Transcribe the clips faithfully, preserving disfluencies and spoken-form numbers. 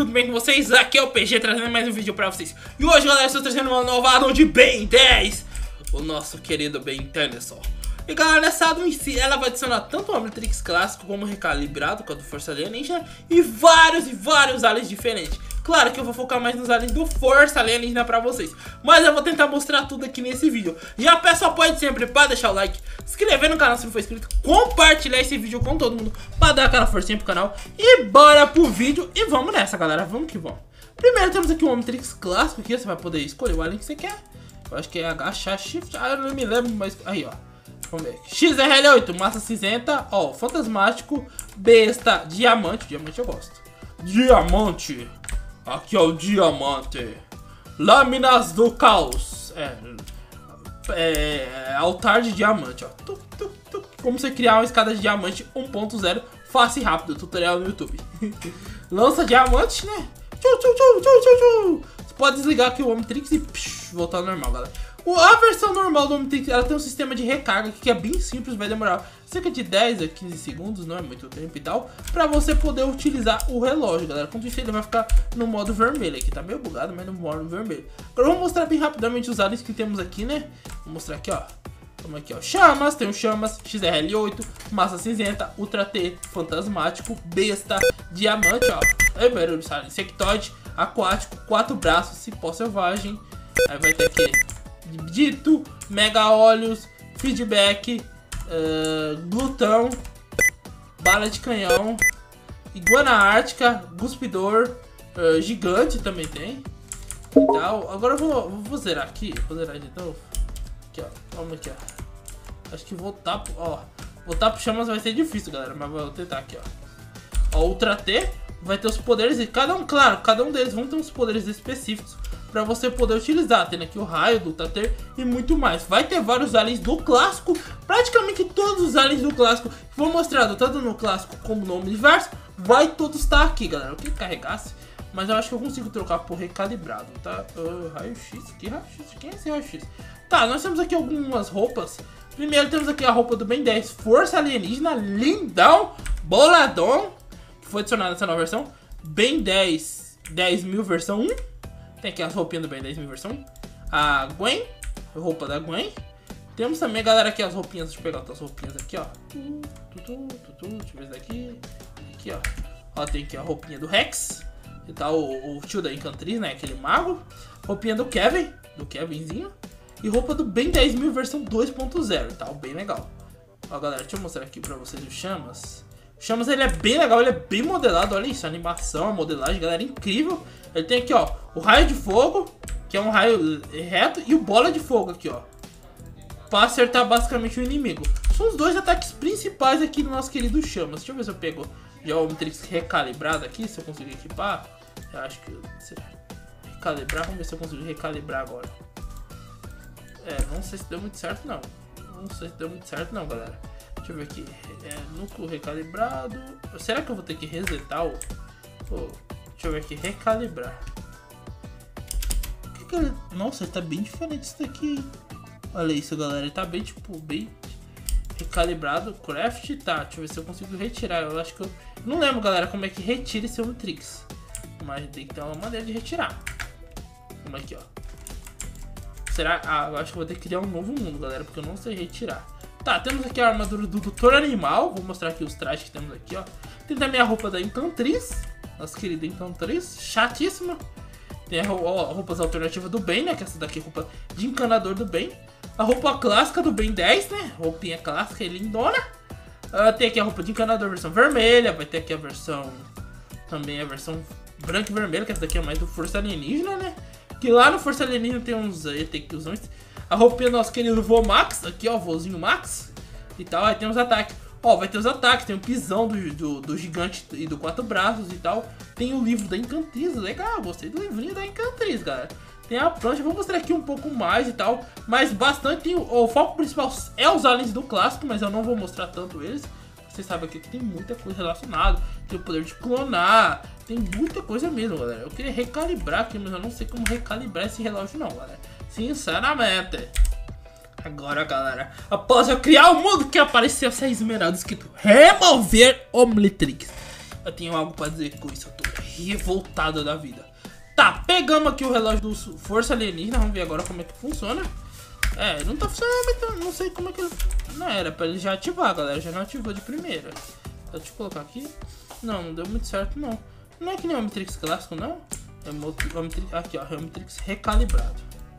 tudo bem com vocês? Aqui é o P G trazendo mais um vídeo pra vocês. E hoje, galera, eu estou trazendo uma nova addon de Ben dez, o nosso querido Ben Tennyson. E galera, nessa addon em si, ela vai adicionar tanto o Omnitrix clássico como o recalibrado, quanto o Força Alienígena, e vários e vários aliens diferentes. Claro que eu vou focar mais nos aliens do Força Alienígena pra vocês, mas eu vou tentar mostrar tudo aqui nesse vídeo. Já peço apoio de sempre para deixar o like, se inscrever no canal se não for inscrito, compartilhar esse vídeo com todo mundo pra dar aquela forcinha pro canal. E bora pro vídeo e vamos nessa, galera, vamos que vamos. Primeiro temos aqui o Omnitrix clássico, aqui você vai poder escolher o alien que você quer. Eu acho que é agachar shift, ah, eu não me lembro, mas aí ó. Vamos ver. X R L oito, massa cinzenta, ó, fantasmático, besta, diamante, diamante eu gosto. Diamante. Aqui é o diamante. Lâminas do caos. É, é altar de diamante, ó. Tuc, tuc, tuc. Como você criar uma escada de diamante um ponto zero, fácil e rápido, tutorial no YouTube. Lança diamante, né? Tchu, tchu, tchu, tchu, tchu, tchu. Você pode desligar aqui o Omnitrix e psh, voltar ao normal, galera. A versão normal do Omnitrix, ela tem um sistema de recarga que é bem simples, vai demorar cerca de dez a quinze segundos, não é muito tempo e tal, pra você poder utilizar o relógio, galera. Quando isso ele vai ficar no modo vermelho, aqui tá meio bugado, mas no modo vermelho. Agora vamos mostrar bem rapidamente os aliens que temos aqui, né? Vou mostrar aqui, ó. Vamos aqui, ó. Chamas, tem o Chamas, X R L oito, Massa Cinzenta, Ultra T, Fantasmático, Besta, Diamante, ó. É barulho, sabe? Insectoide, Aquático, Quatro Braços, Cipó Selvagem. Aí vai ter aqui Dito, Mega Olhos, Feedback, uh, Glutão, Bala de Canhão, Iguana Ártica, Guspidor, uh, Gigante também tem e tal. Agora eu vou, vou zerar aqui, vou zerar de novo. Aqui, ó, vamos aqui, ó. Acho que voltar pro, ó, voltar pro Chamas vai ser difícil, galera, mas vou tentar aqui, ó. Ó, Ultra T vai ter os poderes e cada um, claro, cada um deles vão ter uns poderes específicos pra você poder utilizar, tendo aqui o raio do Tater e muito mais. Vai ter vários aliens do clássico, praticamente todos os aliens do clássico que foram mostrados, tanto no clássico como no Omniverse, vai todos estar aqui, galera. Eu queria que carregasse, mas eu acho que eu consigo trocar por recalibrado, tá? Uh, raio X, que raio X? Quem é esse raio X? Tá, nós temos aqui algumas roupas. Primeiro temos aqui a roupa do Ben dez, Força Alienígena, lindão, boladão, que foi adicionada nessa nova versão. Ben dez, dez mil versão um. Tem aqui as roupinhas do Ben dez mil versão um. A Gwen, a roupa da Gwen. Temos também, galera, aqui as roupinhas. Deixa eu pegar outras roupinhas aqui, ó. Deixa eu ver isso daqui. Aqui, ó. Ó, tem aqui a roupinha do Rex. E tá o, o tio da Encantriz, né? Aquele mago. Roupinha do Kevin, do Kevinzinho. E roupa do Ben dez mil versão dois ponto zero, tá? Bem legal. Ó, galera, deixa eu mostrar aqui pra vocês o Chamas. O Chamas, ele é bem legal, ele é bem modelado. Olha isso, a animação, a modelagem, galera, é incrível. Ele tem aqui, ó, o raio de fogo, que é um raio reto, e o bola de fogo aqui, ó, pra acertar basicamente o inimigo. São os dois ataques principais aqui do nosso querido Chamas. Deixa eu ver se eu pego já o Omnitrix recalibrado aqui, se eu consigo equipar. Eu acho que... recalibrar, vamos ver se eu consigo recalibrar agora. É, não sei se deu muito certo, não. Não sei se deu muito certo, não, galera. Deixa eu ver aqui. É, núcleo recalibrado. Será que eu vou ter que resetar o... o... Deixa eu ver aqui, recalibrar. Que que ele... Nossa, ele tá bem diferente isso daqui, hein? Olha isso, galera, ele tá bem, tipo, bem recalibrado. Craft, tá, deixa eu ver se eu consigo retirar. Eu acho que eu... Não lembro, galera, como é que retira esse Omnitrix, mas tem que ter uma maneira de retirar. Como aqui, ó. Será? Ah, eu acho que eu vou ter que criar um novo mundo, galera, porque eu não sei retirar. Tá, temos aqui a armadura do Doutor Animal. Vou mostrar aqui os trajes que temos aqui, ó. Tem também a roupa da Encantriz, nossa querida Encantriz, chatíssima. Tem a ó, roupas alternativas do Ben, né? Que essa daqui é a roupa de encanador do Ben. A roupa clássica do Ben dez, né? Roupinha clássica e lindona. Uh, tem aqui a roupa de encanador versão vermelha. Vai ter aqui a versão... Também a versão branca e vermelha, que essa daqui é mais do Força Alienígena, né? Que lá no Força Alienígena tem uns... Tem que usar a roupinha do nosso querido Vô Max. Aqui, ó, Vozinho Max. E tal, aí tem os ataques. Ó, vai ter os ataques, tem o pisão do, do, do gigante e do quatro braços e tal. Tem o livro da Encantriz, legal, gostei do livrinho da Encantriz, galera. Tem a prancha, vou mostrar aqui um pouco mais e tal. Mas bastante, tem, o, o foco principal é os aliens do clássico, mas eu não vou mostrar tanto eles. Vocês sabem aqui que tem muita coisa relacionada. Tem o poder de clonar, tem muita coisa mesmo, galera. Eu queria recalibrar aqui, mas eu não sei como recalibrar esse relógio não, galera. Sinceramente. Agora, galera, após eu criar o mundo que apareceu essa esmeralda escrito remover Omnitrix, eu tenho algo pra dizer com isso. Eu tô revoltado da vida. Tá, pegamos aqui o relógio do Força Alienígena. Vamos ver agora como é que funciona. É, não tá funcionando, então não sei como é que... Não era pra ele já ativar, galera. Já não ativou de primeira. Deixa eu colocar aqui. Não, não deu muito certo, não. Não é que nem o Omnitrix clássico, não. É o Omnitrix... Aqui, ó. É o Omnitrix recalibrado.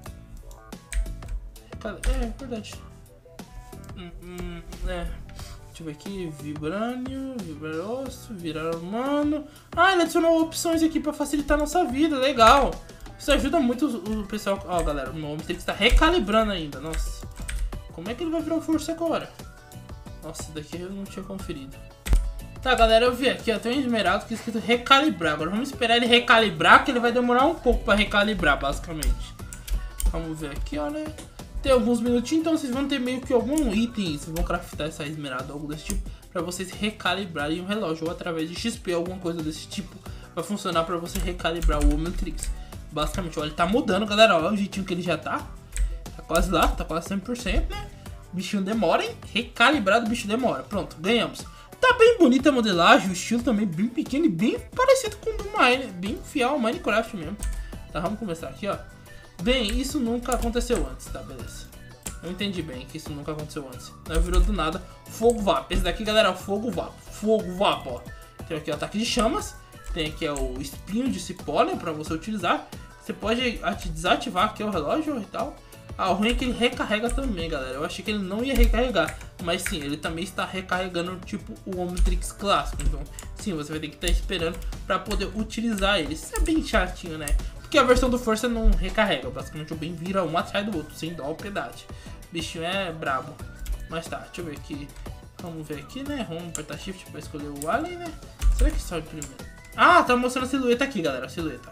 Recal... É, é verdade. Hum, hum, é. Deixa eu ver aqui. Vibrânio, Vibrosso, Virar Humano. Ah, ele adicionou opções aqui pra facilitar a nossa vida. Legal. Isso ajuda muito o, o pessoal. Ó, galera, o meu Omnitrix tá recalibrando ainda. Nossa. Como é que ele vai virar força agora? Nossa, isso daqui eu não tinha conferido. Tá, galera, eu vi aqui, ó, tem um esmeralda que é escrito recalibrar. Agora vamos esperar ele recalibrar, que ele vai demorar um pouco pra recalibrar, basicamente. Vamos ver aqui, ó, né? Tem alguns minutinhos, então vocês vão ter meio que algum item, vocês vão craftar essa esmeralda, algo desse tipo, pra vocês recalibrarem o relógio, ou através de X P, alguma coisa desse tipo, vai funcionar pra você recalibrar o Omnitrix. Basicamente, olha, ele tá mudando, galera, olha o jeitinho que ele já tá. Tá quase lá, tá quase cem por cento, né? O bichinho demora, hein? Recalibrado, o bicho demora. Pronto, ganhamos. Tá bem bonita a modelagem, o estilo também bem pequeno e bem parecido com o do Mine, bem fiel ao Minecraft mesmo. Tá, vamos começar aqui, ó. Bem, isso nunca aconteceu antes, tá, beleza. Eu entendi bem que isso nunca aconteceu antes. Não virou do nada. Fogo Vapo. Esse daqui, galera, é Fogo Vapo. Fogo Vapo, ó. Tem aqui o ataque de chamas. Tem aqui ó, o espinho de cipó, né, pra você utilizar. Você pode desativar aqui o relógio e tal. Ah, o ruim é que ele recarrega também, galera. Eu achei que ele não ia recarregar. Mas sim, ele também está recarregando tipo o Omnitrix clássico. Então, sim, você vai ter que estar esperando pra poder utilizar ele. Isso é bem chatinho, né? Porque a versão do Força não recarrega. Basicamente o bem vira um atrás do outro, sem dó ou piedade. O bichinho é brabo. Mas tá, deixa eu ver aqui. Vamos ver aqui, né? Vamos apertar Shift pra escolher o Alien, né? Será que sobe primeiro? Ah, tá mostrando a silhueta aqui, galera. A silhueta.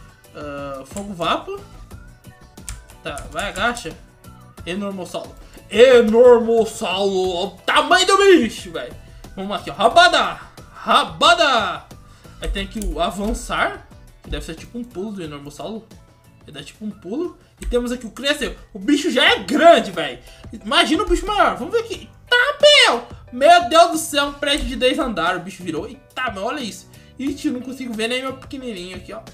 Uh, fogo Vapo. Tá, vai, agacha. Enormossauro. Enormossauro. Olha o tamanho do bicho, velho. Vamos aqui, ó. Rabada. Rabada. Aí tem aqui o avançar. Que deve ser tipo um pulo do Enormossauro. Ele dá tipo um pulo. E temos aqui o crescer. O bicho já é grande, velho. Imagina o bicho maior. Vamos ver aqui. Tá, meu. Meu Deus do céu. Um prédio de dez andares. O bicho virou. Eita, meu, olha isso. Ixi, não consigo ver nem meu pequenininho aqui, ó.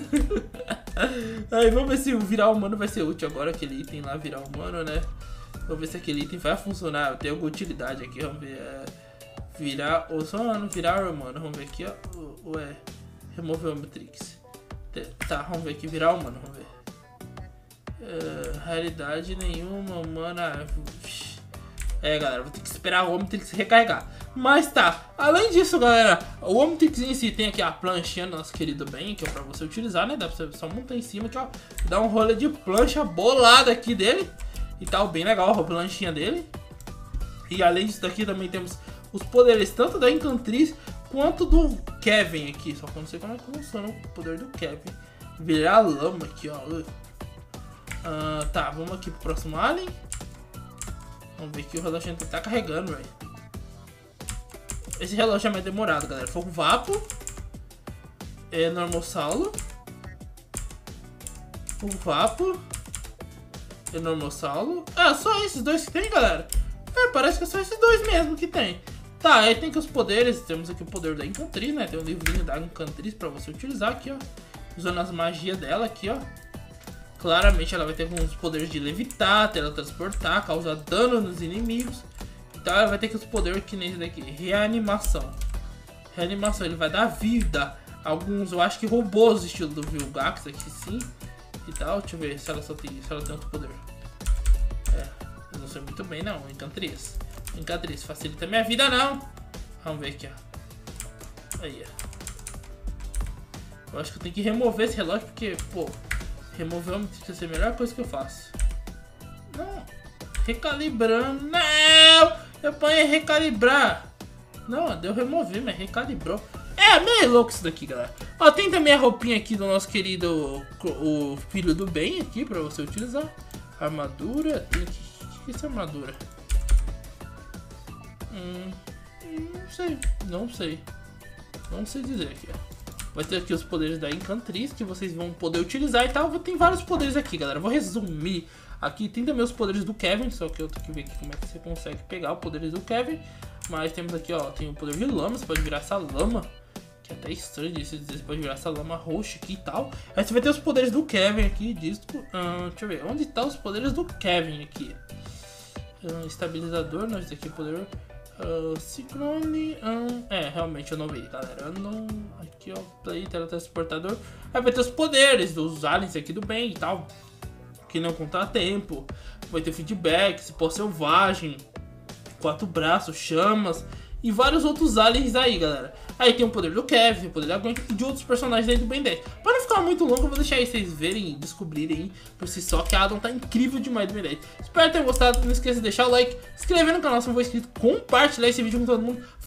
Aí, vamos ver se o virar humano vai ser útil agora. Aquele item lá, virar humano, né? Vamos ver se aquele item vai funcionar. Tem alguma utilidade aqui, vamos ver. É, virar o humano, virar humano. Vamos ver aqui, ó. Ué, remover o Omnitrix. Tá, vamos ver aqui, virar humano, vamos ver. Uh, realidade nenhuma, humana. É, galera, vou ter que esperar o Omnitrix recarregar. Mas tá, além disso, galera, o Omnitrix em si tem aqui a planchinha do nosso querido Ben, que é pra você utilizar, né? Dá pra você só montar em cima aqui, ó. Dá um rolê de plancha bolada aqui dele. E tal, bem legal a planchinha dele. E além disso daqui também temos os poderes tanto da Encantriz quanto do Kevin aqui. Só que eu não sei como é que funciona o poder do Kevin. Virar lama aqui, ó. Uh, tá, vamos aqui pro próximo alien. Vamos ver que o relógio ainda tá carregando, velho. Esse relógio é mais demorado, galera. Fogo Vapo. Enormossauro. Fogo Vapo. Enormossauro. Ah, só esses dois que tem, galera. É, parece que é só esses dois mesmo que tem. Tá, aí tem que os poderes. Temos aqui o poder da Encantriz, né? Tem um livrinho da Encantriz pra você utilizar aqui, ó. Usando as magias dela aqui, ó. Claramente ela vai ter alguns poderes de levitar, teletransportar, causar dano nos inimigos. Então ela vai ter que os poderes que nem esse daqui. Reanimação. Reanimação, ele vai dar vida a alguns, eu acho que robôs estilo do Vilgax aqui sim. E tal, deixa eu ver se ela só tem, se ela tem outro poder. É, eu não sei muito bem não, Encantriz. Encantriz, facilita minha vida não. Vamos ver aqui, ó. Aí, ó. Eu acho que eu tenho que remover esse relógio porque, pô, remover o Omnitrix vai ser a melhor coisa que eu faço. Não. Recalibrando. Não! Eu ponho recalibrar. Não, deu remover, mas recalibrou. É, meio louco isso daqui, galera. Ó, tem também a roupinha aqui do nosso querido o filho do bem aqui pra você utilizar. Armadura. Tem aqui. O que é essa armadura? Hum, não sei. Não sei. Não sei dizer aqui, ó. Vai ter aqui os poderes da Encantriz que vocês vão poder utilizar e tal. Tem vários poderes aqui, galera. Vou resumir. Aqui tem também os poderes do Kevin, só que eu tenho que ver aqui como é que você consegue pegar os poderes do Kevin. Mas temos aqui, ó, tem o poder de lama, você pode virar essa lama, Que é até estranho disso, você pode virar essa lama roxa aqui e tal. Aí você vai ter os poderes do Kevin aqui, disco. Uh, deixa eu ver, onde tá os poderes do Kevin aqui? Uh, estabilizador, não, esse aqui é poder. Uh, Ciclone. Uh, é, realmente eu não vi, galera. Eu não. Aqui, ó, play, teletransportador. Aí vai ter os poderes dos aliens aqui do bem e tal. Que não contar tempo. Vai ter feedback, cipó selvagem, quatro braços, chamas e vários outros aliens aí, galera. Aí tem o poder do Kevin, o poder da Gwen e de outros personagens aí do Ben dez. Para não ficar muito longo, eu vou deixar aí vocês verem e descobrirem aí por si só que a Adam tá incrível demais do Ben dez. Espero que tenham gostado, não esqueça de deixar o like, se inscrever no canal se não for inscrito, compartilhar esse vídeo com todo mundo.